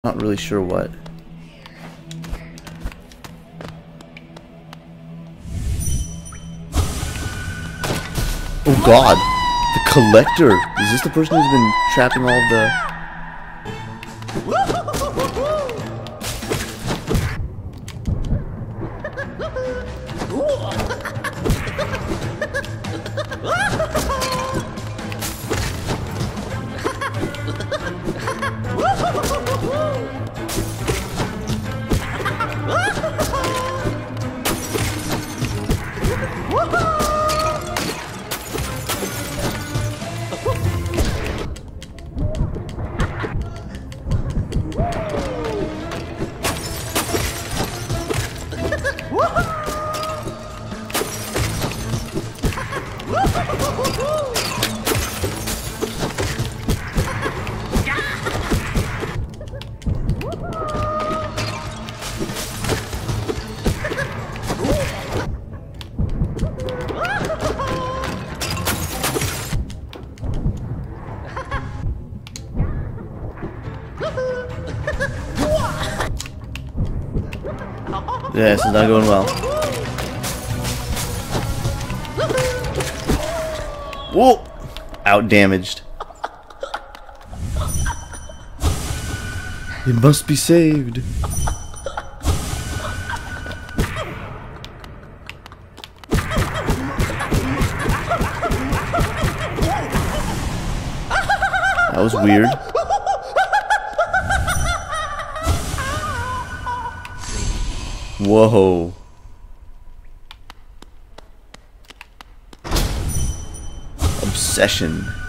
Not really sure what. Oh god! The collector! Is this the person who's been trapping all of the... Yeah, this is not going well. Whoa! Out damaged. It must be saved. That was weird. Whoa. Obsession.